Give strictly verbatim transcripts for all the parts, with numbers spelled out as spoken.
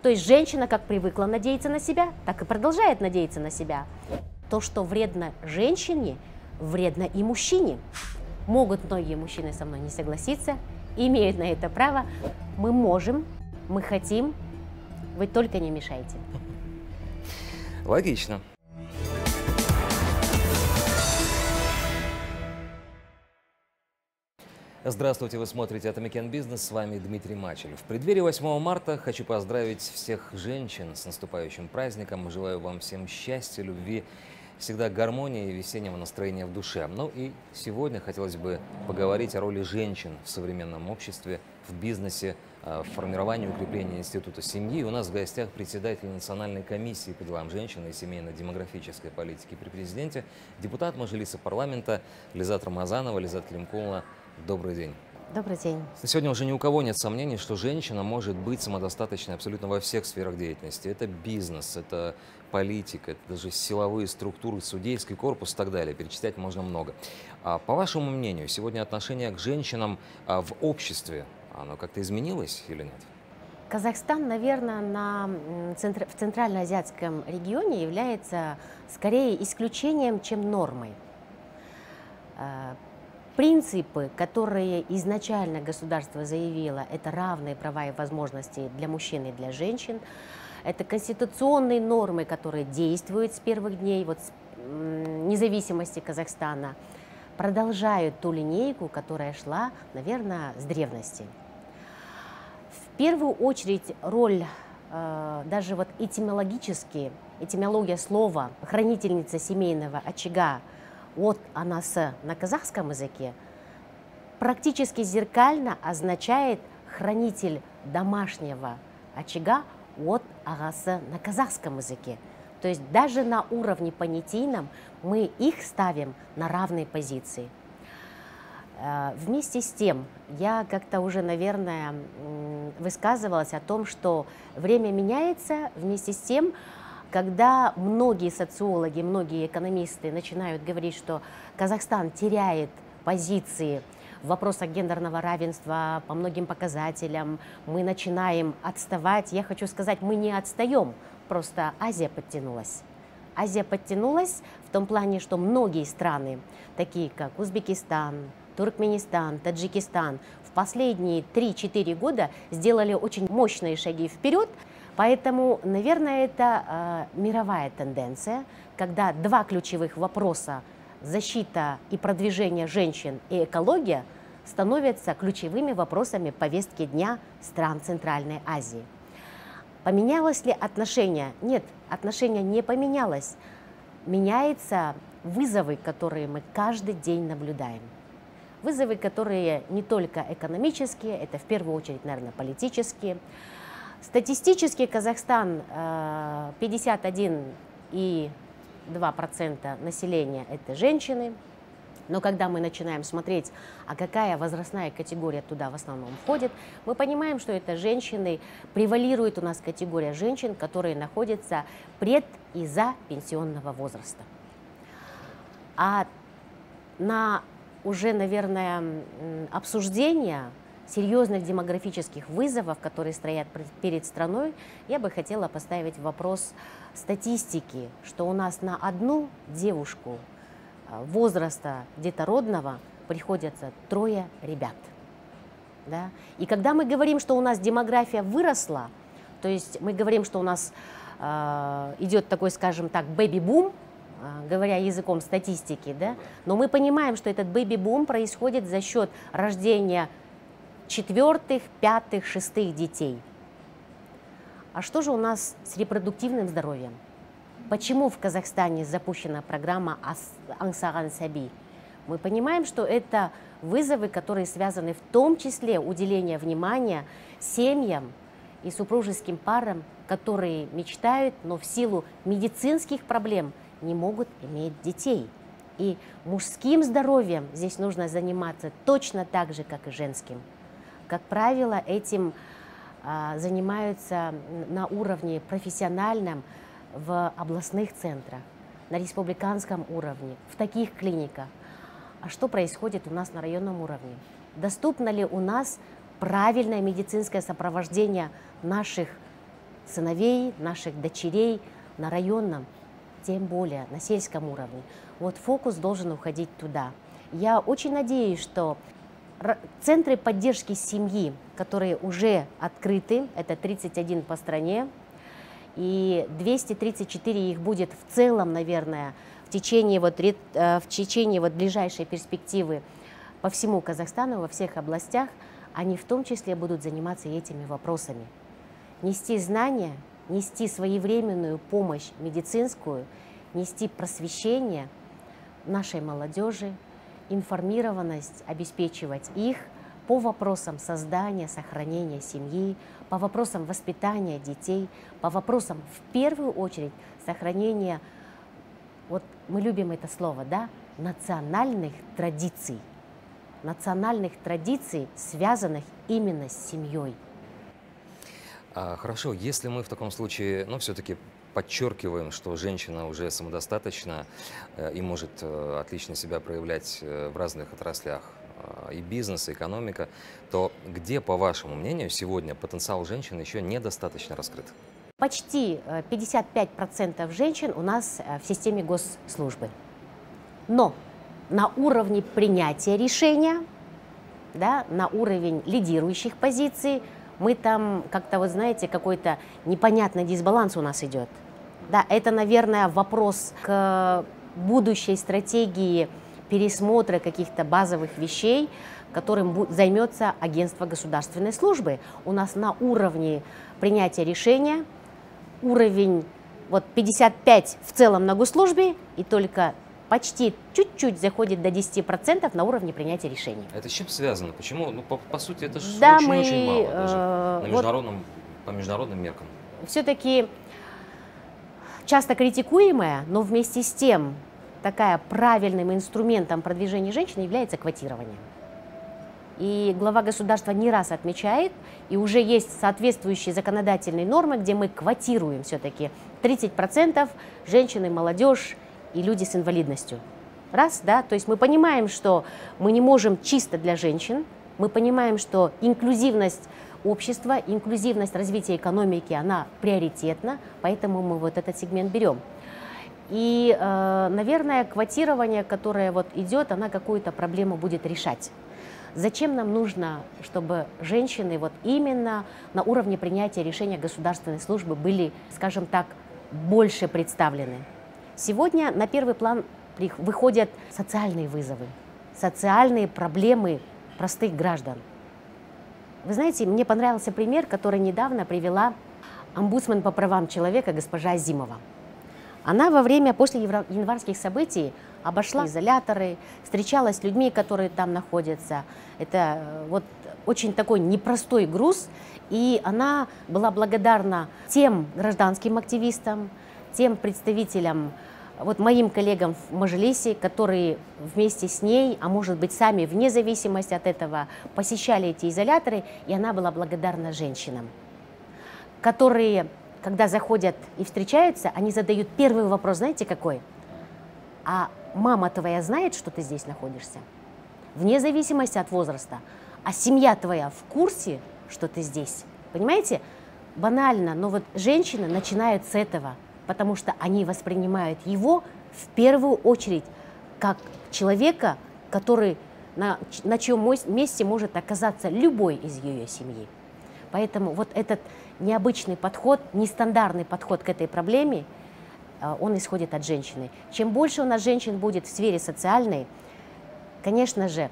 То есть женщина как привыкла надеяться на себя, так и продолжает надеяться на себя. То, что вредно женщине, вредно и мужчине. Могут многие мужчины со мной не согласиться, имеют на это право. Мы можем, мы хотим, вы только не мешайте. Логично. Здравствуйте, вы смотрите «Атамекен Бизнес», с вами Дмитрий Мачелев. В преддверии восьмого марта хочу поздравить всех женщин с наступающим праздником. Желаю вам всем счастья, любви, всегда гармонии и весеннего настроения в душе. Ну и сегодня хотелось бы поговорить о роли женщин в современном обществе, в бизнесе, в формировании и укреплении института семьи. У нас в гостях председатель Национальной комиссии по делам женщин и семейно-демографической политики при президенте, депутат Мажилиса парламента Лизат Рамазанова. Лизат Климкуловна, добрый день. Добрый день. Сегодня уже ни у кого нет сомнений, что женщина может быть самодостаточной абсолютно во всех сферах деятельности. Это бизнес, это политика, это даже силовые структуры, судейский корпус и так далее. Перечислять можно много. А по вашему мнению, сегодня отношение к женщинам в обществе, оно как-то изменилось или нет? Казахстан, наверное, на, в центральноазиатском регионе является скорее исключением, чем нормой. Принципы, которые изначально государство заявило, это равные права и возможности для мужчин и для женщин, это конституционные нормы, которые действуют с первых дней вот, с, независимости Казахстана, продолжают ту линейку, которая шла, наверное, с древности. В первую очередь роль, э, даже вот этимологически, этимология слова «хранительница семейного очага», вот анасы на казахском языке практически зеркально означает хранитель домашнего очага от агасы на казахском языке. То есть даже на уровне понятийном мы их ставим на равные позиции. Вместе с тем, я как-то уже, наверное, высказывалась о том, что время меняется, вместе с тем, когда многие социологи, многие экономисты начинают говорить, что Казахстан теряет позиции в вопросах гендерного равенства по многим показателям, мы начинаем отставать. Я хочу сказать, мы не отстаем, просто Азия подтянулась. Азия подтянулась в том плане, что многие страны, такие как Узбекистан, Туркменистан, Таджикистан, в последние три-четыре года сделали очень мощные шаги вперед. Поэтому, наверное, это э, мировая тенденция, когда два ключевых вопроса – защита и продвижение женщин и экология – становятся ключевыми вопросами повестки дня стран Центральной Азии. Поменялось ли отношение? Нет, отношение не поменялось. Меняются вызовы, которые мы каждый день наблюдаем. Вызовы, которые не только экономические, это в первую очередь, наверное, политические. Статистически Казахстан пятьдесят один и два процента населения – это женщины. Но когда мы начинаем смотреть, а какая возрастная категория туда в основном входит, мы понимаем, что это женщины, превалирует у нас категория женщин, которые находятся пред и за пенсионного возраста. А на уже, наверное, обсуждение серьезных демографических вызовов, которые стоят перед страной, я бы хотела поставить вопрос статистики, что у нас на одну девушку возраста детородного приходится трое ребят. Да? И когда мы говорим, что у нас демография выросла, то есть мы говорим, что у нас э, идет такой, скажем так, бэби-бум, э, говоря языком статистики, да? Но мы понимаем, что этот бэби-бум происходит за счет рождения четвертых, пятых, шестых детей. А что же у нас с репродуктивным здоровьем? Почему в Казахстане запущена программа «Аңсаған сәби»? Мы понимаем, что это вызовы, которые связаны в том числе уделением внимания семьям и супружеским парам, которые мечтают, но в силу медицинских проблем не могут иметь детей. И мужским здоровьем здесь нужно заниматься точно так же, как и женским. Как правило, этим а, занимаются на уровне профессиональном в областных центрах, на республиканском уровне, в таких клиниках. А что происходит у нас на районном уровне? Доступно ли у нас правильное медицинское сопровождение наших сыновей, наших дочерей на районном, тем более на сельском уровне. Вот фокус должен уходить туда. Я очень надеюсь, что центры поддержки семьи, которые уже открыты, это тридцать один по стране, и двести тридцать четыре их будет в целом, наверное, в течение, вот, в течение вот ближайшей перспективы по всему Казахстану, во всех областях, они в том числе будут заниматься этими вопросами. Нести знания, нести своевременную помощь медицинскую, нести просвещение нашей молодежи, информированность, обеспечивать их по вопросам создания, сохранения семьи, по вопросам воспитания детей, по вопросам, в первую очередь, сохранения, вот мы любим это слово, да, национальных традиций, национальных традиций, связанных именно с семьей. А, хорошо, если мы в таком случае, ну, все-таки подчеркиваем, что женщина уже самодостаточна э, и может э, отлично себя проявлять э, в разных отраслях, э, и бизнес, и экономика, то где, по вашему мнению, сегодня потенциал женщин еще недостаточно раскрыт? Почти пятьдесят пять процентов женщин у нас в системе госслужбы. Но на уровне принятия решения, да, на уровень лидирующих позиций, мы там как-то, вот знаете, какой-то непонятный дисбаланс у нас идет. Да, это, наверное, вопрос к будущей стратегии пересмотра каких-то базовых вещей, которым займется агентство государственной службы. У нас на уровне принятия решения уровень вот пятьдесят пять процентов в целом на госслужбе и только почти чуть-чуть заходит до десяти процентов на уровне принятия решений. Это с чем связано? Почему? Ну, по, по сути, это же да, очень-очень мы, мало даже э, на международном, вот, по международным меркам. Все-таки часто критикуемая, но вместе с тем такая правильным инструментом продвижения женщин является квотирование. И глава государства не раз отмечает, и уже есть соответствующие законодательные нормы, где мы квотируем все-таки тридцать процентов женщины, молодежь и люди с инвалидностью. Раз, да, то есть мы понимаем, что мы не можем чисто для женщин, мы понимаем, что инклюзивность общества, инклюзивность развития экономики, она приоритетна, поэтому мы вот этот сегмент берем. И, э, наверное, квотирование, которое вот идет, она какую-то проблему будет решать. Зачем нам нужно, чтобы женщины вот именно на уровне принятия решения государственной службы были, скажем так, больше представлены? Сегодня на первый план выходят социальные вызовы, социальные проблемы простых граждан. Вы знаете, мне понравился пример, который недавно привела омбудсмен по правам человека госпожа Азимова. Она во время, после январских событий обошла изоляторы, встречалась с людьми, которые там находятся. Это вот очень такой непростой груз, и она была благодарна тем гражданским активистам, тем представителям, вот моим коллегам в Мажилисе, которые вместе с ней, а может быть сами вне зависимости от этого, посещали эти изоляторы, и она была благодарна женщинам, которые, когда заходят и встречаются, они задают первый вопрос, знаете какой? А мама твоя знает, что ты здесь находишься? Вне зависимости от возраста. А семья твоя в курсе, что ты здесь? Понимаете? Банально, но вот женщины начинают с этого, потому что они воспринимают его в первую очередь как человека, который, на, на чьем месте может оказаться любой из ее семьи. Поэтому вот этот необычный подход, нестандартный подход к этой проблеме, он исходит от женщины. Чем больше у нас женщин будет в сфере социальной, конечно же,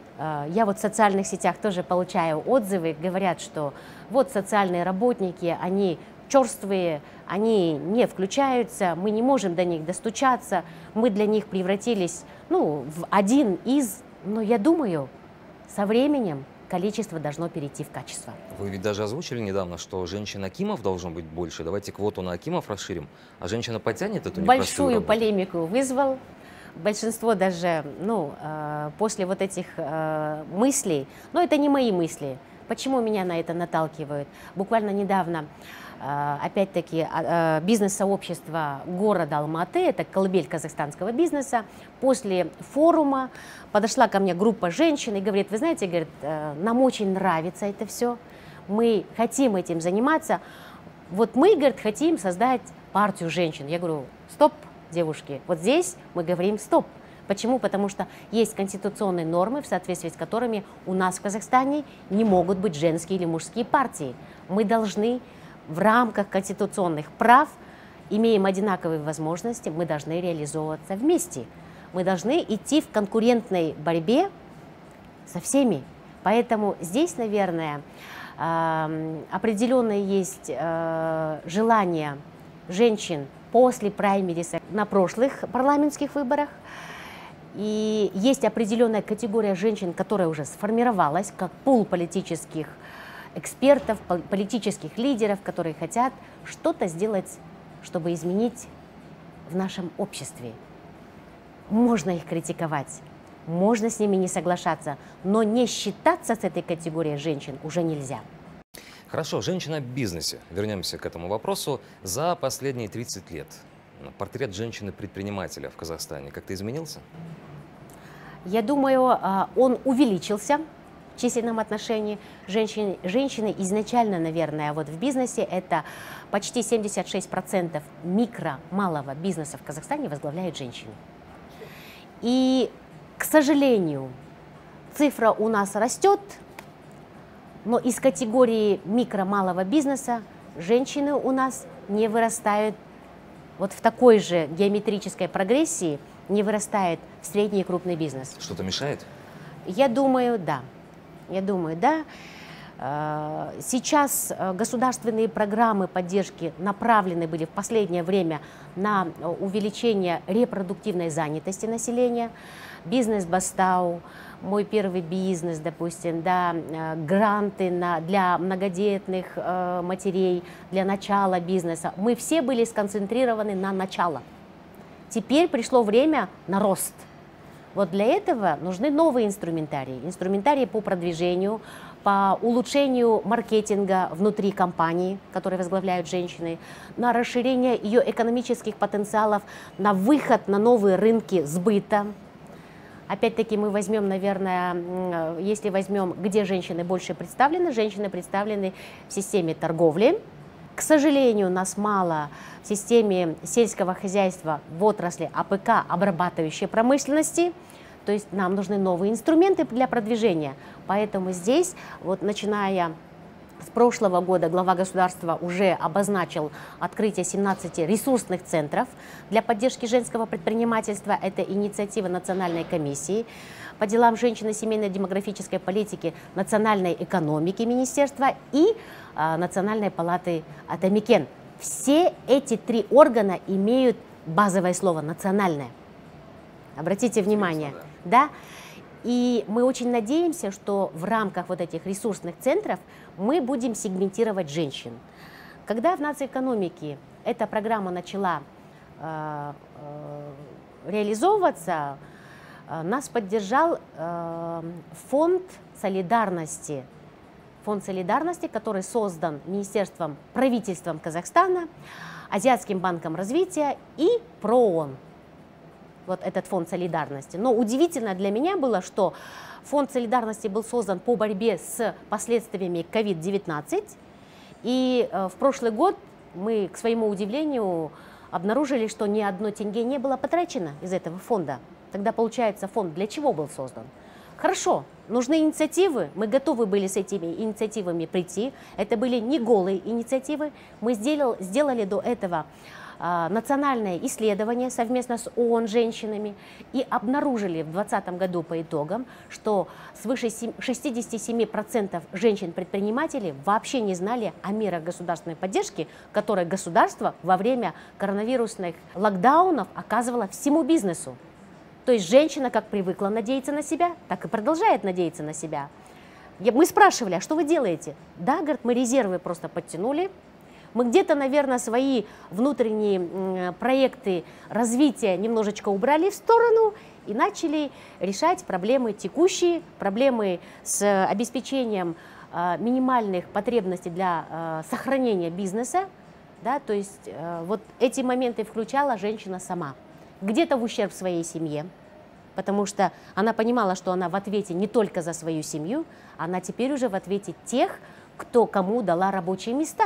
я вот в социальных сетях тоже получаю отзывы, говорят, что вот социальные работники, они черствые, они не включаются, мы не можем до них достучаться, мы для них превратились, ну, в один из, но я думаю, со временем количество должно перейти в качество. Вы ведь даже озвучили недавно, что женщин-акимов должно быть больше. Давайте квоту на акимов расширим, а женщина потянет эту непростую Большую работу? полемику вызвал. Большинство даже, ну, после вот этих мыслей, но это не мои мысли. Почему меня на это наталкивают? Буквально недавно, опять-таки, бизнес-сообщество города Алматы, это колыбель казахстанского бизнеса, после форума подошла ко мне группа женщин и говорит, вы знаете, говорит, нам очень нравится это все, мы хотим этим заниматься, Вот мы, говорит, хотим создать партию женщин. Я говорю, стоп, девушки, вот здесь мы говорим стоп. Почему? Потому что есть конституционные нормы, в соответствии с которыми у нас в Казахстане не могут быть женские или мужские партии. Мы должны в рамках конституционных прав, имеем одинаковые возможности, мы должны реализовываться вместе. Мы должны идти в конкурентной борьбе со всеми. Поэтому здесь, наверное, определенное есть желание женщин после праймериса на прошлых парламентских выборах. И есть определенная категория женщин, которая уже сформировалась, как пул политических экспертов, политических лидеров, которые хотят что-то сделать, чтобы изменить в нашем обществе. Можно их критиковать, можно с ними не соглашаться, но не считаться с этой категорией женщин уже нельзя. Хорошо, женщина в бизнесе. Вернемся к этому вопросу. За последние тридцать лет портрет женщины-предпринимателя в Казахстане как-то изменился? Я думаю, он увеличился в численном отношении. Женщины, женщины изначально, наверное, вот в бизнесе это почти семьдесят шесть процентов микро, малого бизнеса в Казахстане возглавляют женщины. И, к сожалению, цифра у нас растет, но из категории микро-малого бизнеса женщины у нас не вырастают вот в такой же геометрической прогрессии, не вырастает в средний и крупный бизнес. Что-то мешает? Я думаю, да. Я думаю, да. Сейчас государственные программы поддержки направлены были в последнее время на увеличение репродуктивной занятости населения. Бизнес Бастау, мой первый бизнес, допустим, да, гранты на, для многодетных э, матерей, для начала бизнеса. Мы все были сконцентрированы на начало. Теперь пришло время на рост. Вот для этого нужны новые инструментарии. Инструментарии по продвижению, по улучшению маркетинга внутри компании, которые возглавляют женщины, на расширение ее экономических потенциалов, на выход на новые рынки сбыта. Опять-таки мы возьмем, наверное, если возьмем, где женщины больше представлены, женщины представлены в системе торговли. К сожалению, нас мало в системе сельского хозяйства в отрасли АПК, обрабатывающей промышленности. То есть нам нужны новые инструменты для продвижения. Поэтому здесь, вот начиная с прошлого года, глава государства уже обозначил открытие семнадцати ресурсных центров для поддержки женского предпринимательства. Это инициатива Национальной комиссии по делам женщин и семейной демографической политики, национальной экономики министерства и а, Национальной палаты Атамекен. Все эти три органа имеют базовое слово «национальное». Обратите внимание, да? И мы очень надеемся, что в рамках вот этих ресурсных центров мы будем сегментировать женщин. Когда в нацэкономике эта программа начала э, э, реализовываться, э, нас поддержал э, фонд солидарности. Фонд солидарности, который создан Министерством, правительством Казахстана, Азиатским банком развития и ПРООН. Вот этот фонд солидарности. Но удивительно для меня было, что фонд солидарности был создан по борьбе с последствиями ковид девятнадцать. И э, в прошлый год мы, к своему удивлению, обнаружили, что ни одно тенге не было потрачено из этого фонда. Тогда, получается, фонд для чего был создан? Хорошо, нужны инициативы, мы готовы были с этими инициативами прийти. Это были не голые инициативы. Мы сделали, сделали до этого национальное исследование совместно с ООН женщинами и обнаружили в двадцатом году по итогам, что свыше шестидесяти семи процентов женщин-предпринимателей вообще не знали о мерах государственной поддержки, которые государство во время коронавирусных локдаунов оказывало всему бизнесу. То есть женщина как привыкла надеяться на себя, так и продолжает надеяться на себя. Мы спрашивали, а что вы делаете? Да, говорит, мы резервы просто подтянули. Мы где-то, наверное, свои внутренние проекты развития немножечко убрали в сторону и начали решать проблемы текущие, проблемы с обеспечением минимальных потребностей для сохранения бизнеса. Да, то есть вот эти моменты включала женщина сама. Где-то в ущерб своей семье, потому что она понимала, что она в ответе не только за свою семью, она теперь уже в ответе тех, кто кому дала рабочие места.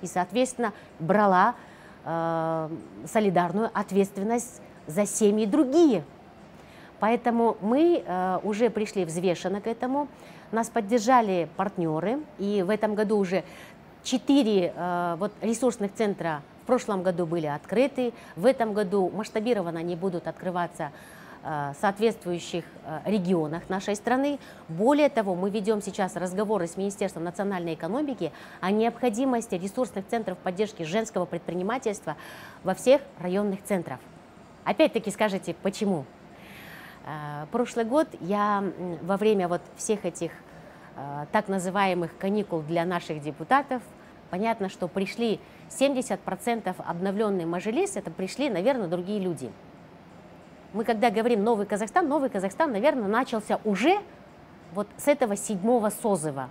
и, соответственно, брала э, солидарную ответственность за семьи другие. Поэтому мы э, уже пришли взвешенно к этому. Нас поддержали партнеры, и в этом году уже четыре э, вот, ресурсных центра в прошлом году были открыты. В этом году масштабированно они будут открываться в соответствующих регионах нашей страны. Более того, мы ведем сейчас разговоры с Министерством национальной экономики о необходимости ресурсных центров поддержки женского предпринимательства во всех районных центрах. Опять-таки скажете, почему? Прошлый год я во время вот всех этих так называемых каникул для наших депутатов, понятно, что пришли семьдесят процентов обновленный Мажилис, это пришли, наверное, другие люди. Мы когда говорим «Новый Казахстан», «Новый Казахстан», наверное, начался уже вот с этого седьмого созыва.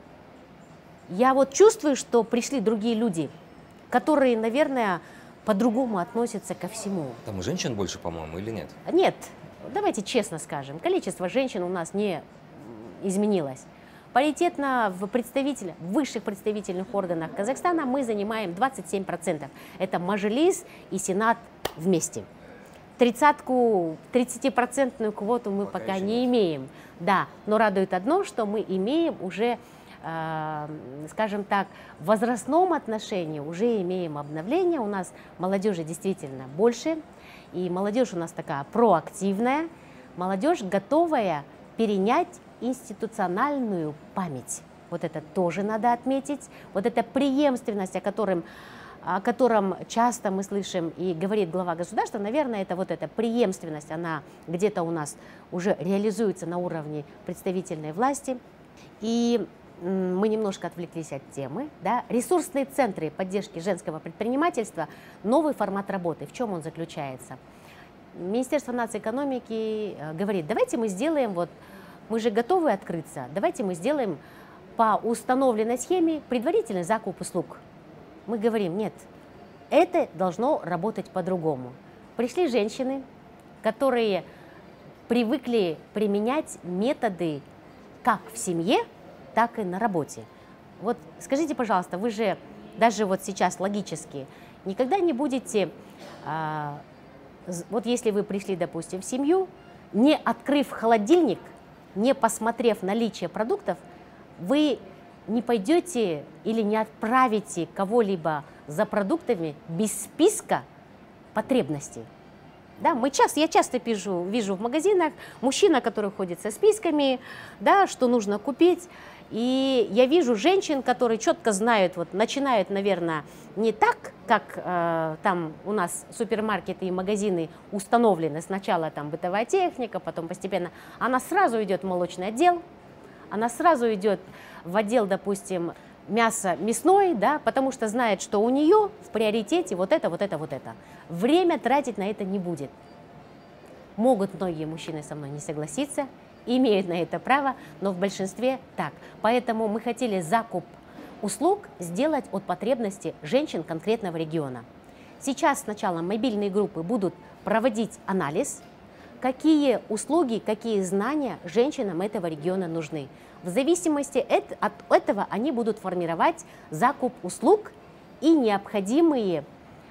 Я вот чувствую, что пришли другие люди, которые, наверное, по-другому относятся ко всему. Там и женщин больше, по-моему, или нет? Нет, давайте честно скажем, количество женщин у нас не изменилось. Паритетно в, представитель, в высших представительных органах Казахстана мы занимаем двадцать семь процентов. Это Мажилис и Сенат вместе. Тридцатку, тридцатипроцентную квоту мы пока, пока не нет. имеем. Да, но радует одно, что мы имеем уже, э, скажем так, в возрастном отношении уже имеем обновление. У нас молодежи действительно больше. И молодежь у нас такая проактивная. Молодежь готовая перенять институциональную память. Вот это тоже надо отметить. Вот эта преемственность, о котором... о котором часто мы слышим и говорит глава государства, наверное, это вот эта преемственность, она где-то у нас уже реализуется на уровне представительной власти. И мы немножко отвлеклись от темы. Да? Ресурсные центры поддержки женского предпринимательства, новый формат работы. В чем он заключается? Министерство нацэкономики говорит, давайте мы сделаем, вот мы же готовы открыться, давайте мы сделаем по установленной схеме предварительный закуп услуг. Мы говорим, нет, это должно работать по-другому. Пришли женщины, которые привыкли применять методы как в семье, так и на работе. Вот скажите, пожалуйста, вы же даже вот сейчас логически никогда не будете, а, вот если вы пришли, допустим, в семью, не открыв холодильник, не посмотрев наличие продуктов, вы не пойдете или не отправите кого-либо за продуктами без списка потребностей. Да, мы часто, я часто вижу, вижу в магазинах мужчина, который ходит со списками, да, что нужно купить. И я вижу женщин, которые четко знают, вот, начинают, наверное, не так, как э, там у нас супермаркеты и магазины установлены. Сначала там бытовая техника, потом постепенно. Она сразу идет в молочный отдел, она сразу идет в отдел, допустим, мясо мясной, да, потому что знает, что у нее в приоритете вот это, вот это, вот это. Время тратить на это не будет. Могут многие мужчины со мной не согласиться, имеют на это право, но в большинстве так. Поэтому мы хотели закуп услуг сделать от потребности женщин конкретного региона. Сейчас сначала мобильные группы будут проводить анализ, какие услуги, какие знания женщинам этого региона нужны. В зависимости от этого они будут формировать закуп услуг и необходимые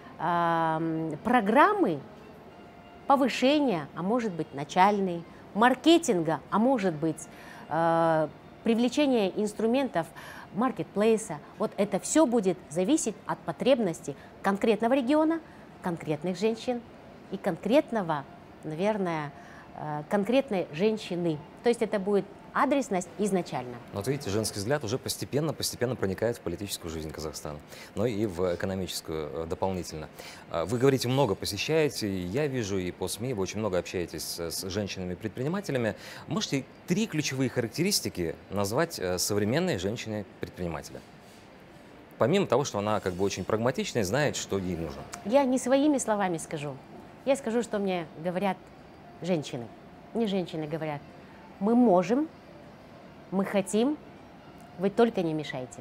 э, программы повышения, а может быть начальные, маркетинга, а может быть э, привлечения инструментов маркетплейса. Вот это все будет зависеть от потребностей конкретного региона, конкретных женщин и конкретного, наверное, э, конкретной женщины. То есть это будет адресность изначально. Но вот видите, женский взгляд уже постепенно, постепенно проникает в политическую жизнь Казахстана, но и в экономическую дополнительно. Вы говорите, много посещаете, я вижу и по СМИ, вы очень много общаетесь с женщинами-предпринимателями. Можете три ключевые характеристики назвать современной женщине-предпринимателя? Помимо того, что она как бы очень прагматичная и знает, что ей нужно. Я не своими словами скажу. Я скажу, что мне говорят женщины. Не женщины говорят. Мы можем, мы хотим, вы только не мешайте.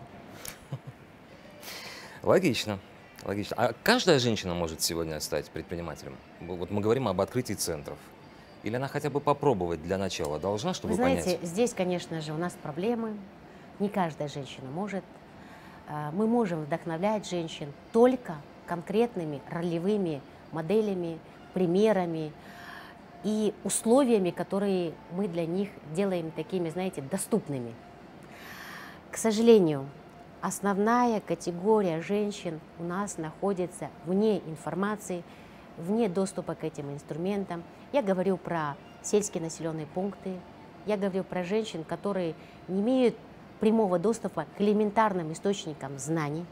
Логично, логично. А каждая женщина может сегодня стать предпринимателем? Вот мы говорим об открытии центров. Или она хотя бы попробовать для начала должна, чтобы понять? Вы знаете, понять? Здесь, конечно же, у нас проблемы. Не каждая женщина может. мы можем вдохновлять женщин только конкретными ролевыми моделями, примерами и условиями, которые мы для них делаем такими, знаете, доступными. К сожалению, основная категория женщин у нас находится вне информации, вне доступа к этим инструментам. Я говорю про сельские населенные пункты, я говорю про женщин, которые не имеют прямого доступа к элементарным источникам знаний,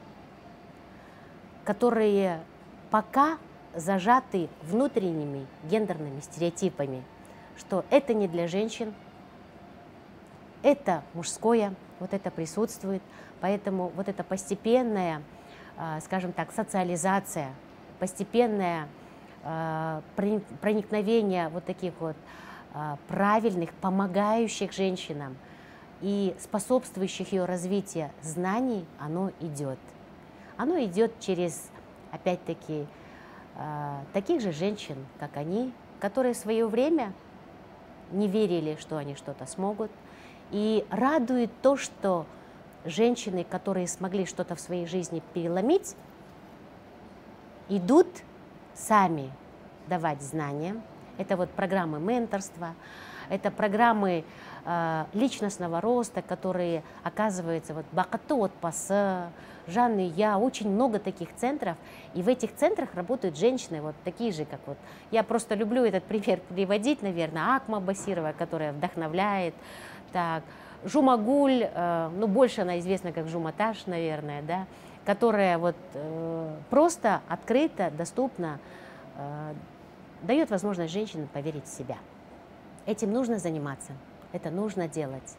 которые пока зажаты внутренними гендерными стереотипами, что это не для женщин, это мужское, вот это присутствует. Поэтому вот эта постепенная, скажем так, социализация, постепенное проникновение вот таких вот правильных, помогающих женщинам и способствующих ее развитию знаний, оно идет. Оно идет через, опять-таки, таких же женщин, как они, которые в свое время не верили, что они что-то смогут. И радует то, что женщины, которые смогли что-то в своей жизни переломить, идут сами давать знания. Это вот программы менторства, это программы э, личностного роста, которые, оказывается, вот Бақытты отбасы, Жанна и я, очень много таких центров. И в этих центрах работают женщины, вот такие же, как вот. Я просто люблю этот пример приводить, наверное, Акма Басирова, которая вдохновляет. Так, Жумагуль, э, ну больше она известна как Жуматаш, наверное, да, которая вот э, просто открыто, доступно э, дает возможность женщинам поверить в себя. Этим нужно заниматься, это нужно делать.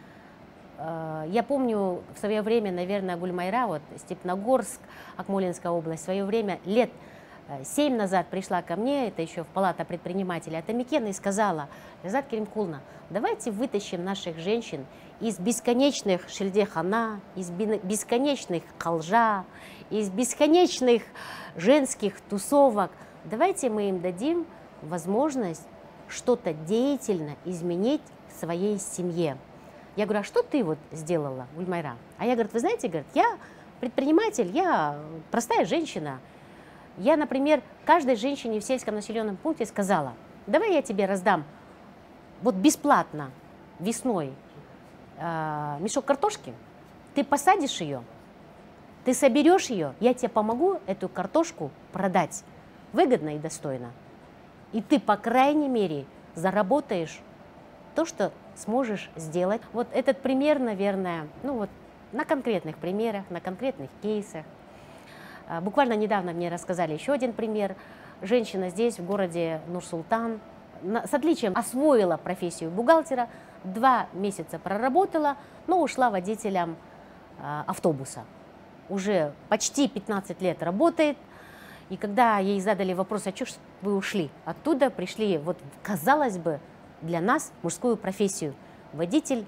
Э, я помню в свое время, наверное, Гульмайра, вот Степногорск, Акмолинская область, в свое время лет семь назад пришла ко мне, это еще в Палата предпринимателей Атамикена, и сказала: Ляззат Керимкуловна, давайте вытащим наших женщин из бесконечных шельдехана, из бесконечных колжа, из бесконечных женских тусовок. Давайте мы им дадим возможность что-то деятельно изменить в своей семье. Я говорю: а что ты вот сделала, Гульмайра? А я, говорю, вы знаете, говорит, я предприниматель, я простая женщина. Я, например, каждой женщине в сельском населенном пункте сказала: давай я тебе раздам вот бесплатно весной э, мешок картошки, ты посадишь ее, ты соберешь ее, я тебе помогу эту картошку продать выгодно и достойно. И ты, по крайней мере, заработаешь то, что сможешь сделать. Вот этот пример, наверное, ну вот на конкретных примерах, на конкретных кейсах. Буквально недавно мне рассказали еще один пример. Женщина здесь, в городе Нур-Султан, с отличием освоила профессию бухгалтера, два месяца проработала, но ушла водителем автобуса. Уже почти пятнадцать лет работает. И когда ей задали вопрос: а что ж вы ушли? Оттуда пришли, вот, казалось бы, для нас мужскую профессию. Водитель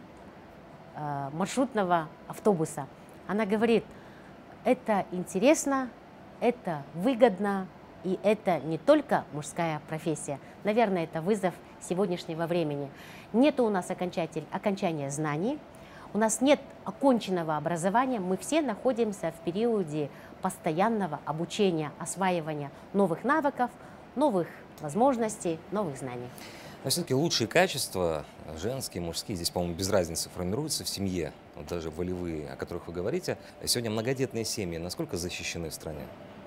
маршрутного автобуса. Она говорит: это интересно, это выгодно, и это не только мужская профессия. Наверное, это вызов сегодняшнего времени. Нет у нас окончатель, окончания знаний, у нас нет оконченного образования, мы все находимся в периоде постоянного обучения, осваивания новых навыков, новых возможностей, новых знаний. Но все-таки лучшие качества, женские, мужские, здесь, по-моему, без разницы, формируются в семье, вот даже волевые, о которых вы говорите. Сегодня многодетные семьи насколько защищены в стране?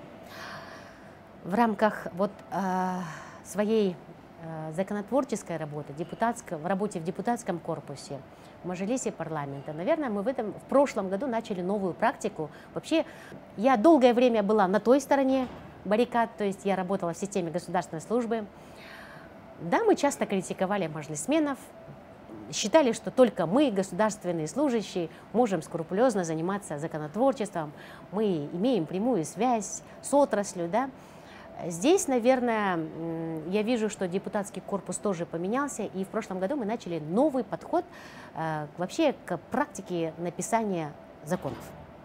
В рамках вот, э, своей э, законотворческой работы, депутатской, в работе в депутатском корпусе, в Мажилисе парламента, наверное, мы в, этом, в прошлом году начали новую практику. Вообще, я долгое время была на той стороне баррикад, то есть я работала в системе государственной службы. Да, мы часто критиковали мажилисменов, считали, что только мы, государственные служащие, можем скрупулезно заниматься законотворчеством, мы имеем прямую связь с отраслью. Да. Здесь, наверное, я вижу, что депутатский корпус тоже поменялся, и в прошлом году мы начали новый подход э, вообще к практике написания законов.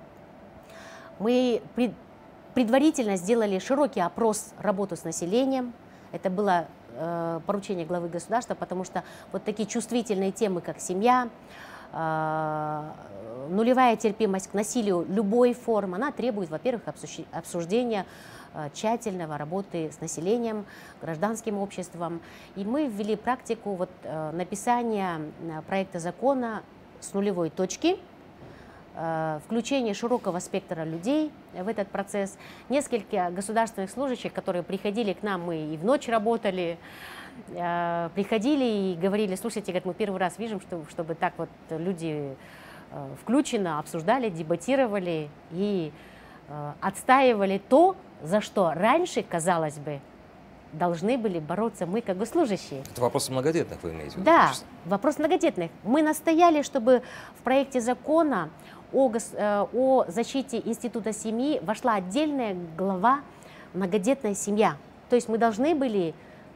Мы пред, предварительно сделали широкий опрос работы с населением. Это было поручение главы государства, потому что вот такие чувствительные темы, как семья, нулевая терпимость к насилию любой формы, она требует, во-первых, обсуждения тщательного работы с населением, гражданским обществом. И мы ввели практику вот, написания проекта закона с нулевой точки, включение широкого спектра людей в этот процесс. Несколько государственных служащих, которые приходили к нам, мы и в ночь работали, приходили и говорили: слушайте, говорит, мы первый раз видим, что, чтобы так вот люди включенно обсуждали, дебатировали и отстаивали то, за что раньше, казалось бы, должны были бороться мы, как госслужащие. Это вопрос многодетных, вы имеете в виду? Да, вопрос многодетных. Мы настояли, чтобы в проекте закона о, о защите института семьи вошла отдельная глава «Многодетная семья». То есть мы должны были,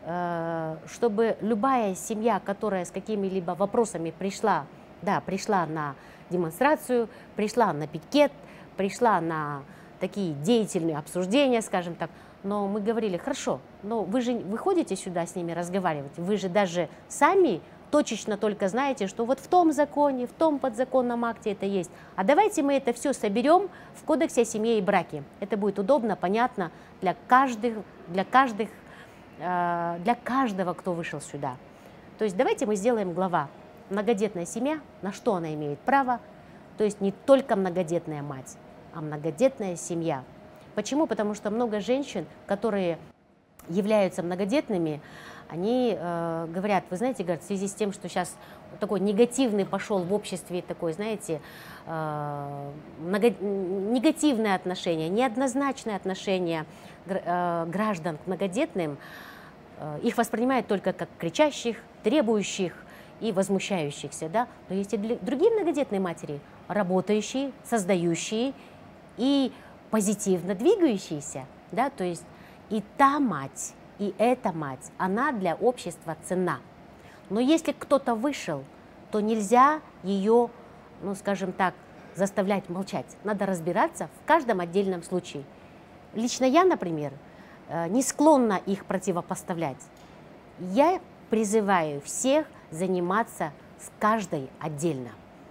чтобы любая семья, которая с какими-либо вопросами пришла, да, пришла на демонстрацию, пришла на пикет, пришла на такие деятельные обсуждения, скажем так, но мы говорили: хорошо, но вы же выходите сюда с ними разговаривать, вы же даже сами точечно только знаете, что вот в том законе, в том подзаконном акте это есть. А давайте мы это все соберем в Кодексе о семье и браке. Это будет удобно, понятно для каждых, для каждых, для каждого, кто вышел сюда. То есть давайте мы сделаем глава «Многодетная семья», на что она имеет право, то есть не только многодетная мать, а многодетная семья. Почему? Потому что много женщин, которые являются многодетными, они э, говорят: вы знаете, говорят, в связи с тем, что сейчас такой негативный пошел в обществе, такой, знаете, э, много, негативное отношение, неоднозначное отношение э, граждан к многодетным, э, их воспринимают только как кричащих, требующих и возмущающихся, да? Но есть и другие многодетные матери, работающие, создающие и позитивно двигающиеся, да, то есть и та мать, и эта мать, она для общества ценна. Но если кто-то вышел, то нельзя ее, ну, скажем так, заставлять молчать. Надо разбираться в каждом отдельном случае. Лично я, например, не склонна их противопоставлять. Я призываю всех заниматься с каждой отдельно.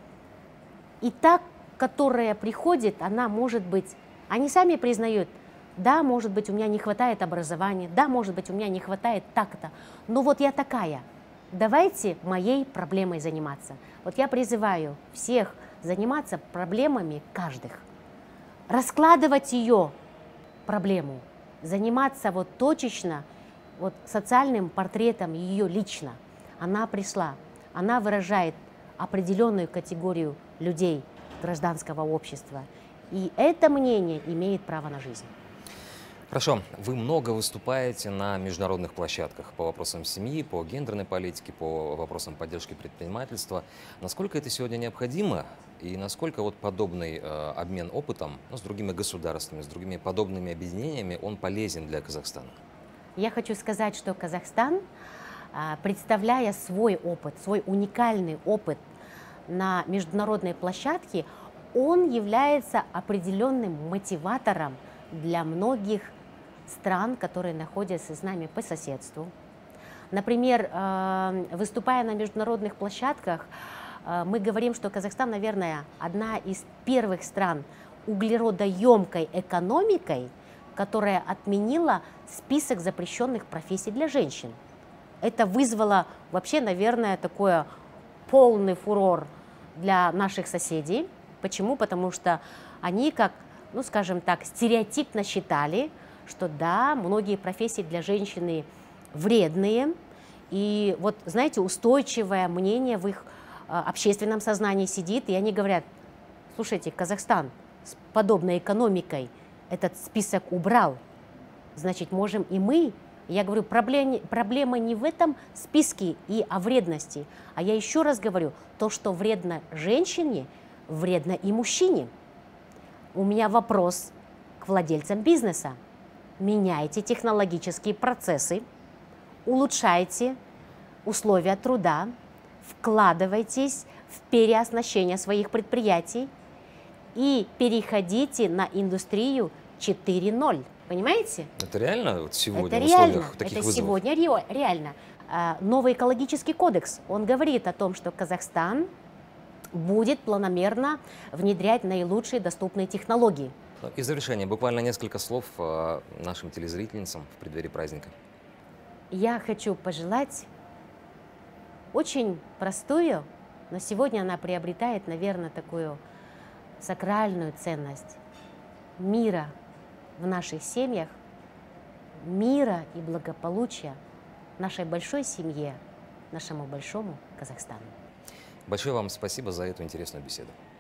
И та, которая приходит, она может быть, они сами признают: да, может быть, у меня не хватает образования, да, может быть, у меня не хватает так-то, но вот я такая, давайте моей проблемой заниматься. Вот я призываю всех заниматься проблемами каждых, раскладывать ее проблему, заниматься вот точечно вот социальным портретом ее лично. Она пришла, она выражает определенную категорию людей, гражданского общества, и это мнение имеет право на жизнь. Хорошо. Вы много выступаете на международных площадках по вопросам семьи, по гендерной политике, по вопросам поддержки предпринимательства. Насколько это сегодня необходимо и насколько вот подобный э, обмен опытом, ну, с другими государствами, с другими подобными объединениями, он полезен для Казахстана? Я хочу сказать, что Казахстан, представляя свой опыт, свой уникальный опыт на международной площадке, он является определенным мотиватором для многих стран, которые находятся с нами по соседству. Например, выступая на международных площадках, мы говорим, что Казахстан, наверное, одна из первых стран углеродоемкой экономикой, которая отменила список запрещенных профессий для женщин. Это вызвало вообще, наверное, такой полный фурор для наших соседей. Почему? Потому что они, как, ну, скажем так, стереотипно считали, что да, многие профессии для женщины вредные. И вот, знаете, устойчивое мнение в их общественном сознании сидит, и они говорят: слушайте, Казахстан с подобной экономикой этот список убрал, значит, можем и мы. Я говорю, проблема, проблема не в этом списке и о вредности, а я еще раз говорю, то, что вредно женщине, вредно и мужчине. У меня вопрос к владельцам бизнеса. Меняйте технологические процессы, улучшайте условия труда, вкладывайтесь в переоснащение своих предприятий и переходите на индустрию четыре ноль. Понимаете? Это реально вот сегодня это в реально, условиях таких это вызовов? сегодня реально. Новый экологический кодекс, он говорит о том, что Казахстан будет планомерно внедрять наилучшие доступные технологии. Ну, и в завершение буквально несколько слов э, нашим телезрительницам в преддверии праздника. Я хочу пожелать очень простую, но сегодня она приобретает, наверное, такую сакральную ценность мира в наших семьях, мира и благополучия нашей большой семье, нашему большому Казахстану. Большое вам спасибо за эту интересную беседу.